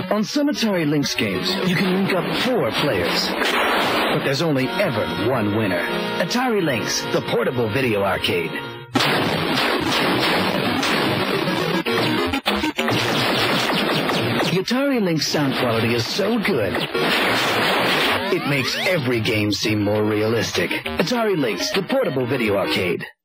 On some Atari Lynx games, you can link up 4 players. But there's only ever one winner. Atari Lynx, the portable video arcade. The Atari Lynx sound quality is so good, it makes every game seem more realistic. Atari Lynx, the portable video arcade.